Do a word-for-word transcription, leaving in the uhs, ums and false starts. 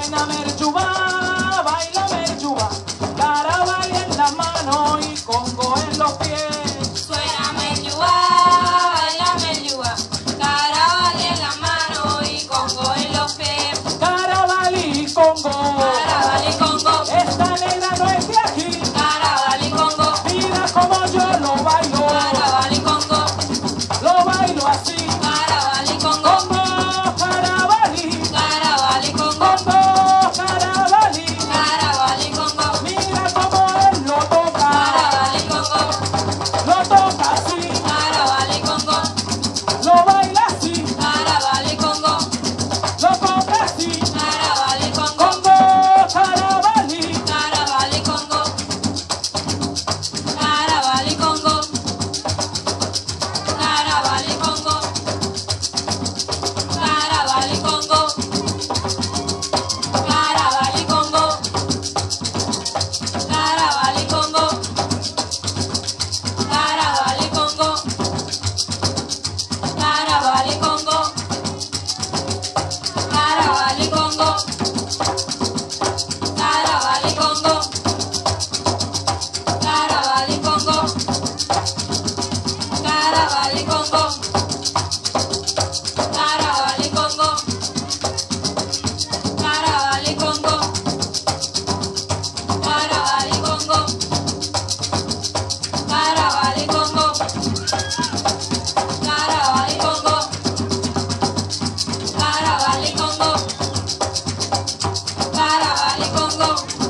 Suena merchubá, baila merchubá, carabali en la mano y congo en los pies. Suena merchubá, baila merchubá, carabali en la mano y congo en los pies. Carabali, congo, Carabali, congo, esta negra no es de aquí. carabali, congo, Mira como yo lo bailo, carabali, congo, lo bailo así. carabali, congo, Congo, carabali, carabali, congo, congo, carabali. carabali, congo, Mira como él lo toca, carabali, congo, lo toca así, carabali, congo, lo baila así, carabali, congo, lo toca así. carabali, congo, Congo, carabali, carabali, congo, carabali, congo, carabali, congo, carabali, congo, carabali, congo, carabali, congo, carabali, congo, carabali, congo, carabali, congo, carabali, congo, carabali, congo, carabali, congo, carabali, congo, carabali, congo, carabali, congo, carabali, congo, carabali, congo, carabali, congo, carabali, congo.